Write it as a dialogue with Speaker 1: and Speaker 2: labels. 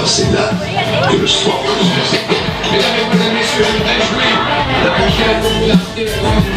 Speaker 1: Alors c'est là que le soir.
Speaker 2: Mesdames et messieurs, réjouis la conquête de l'art.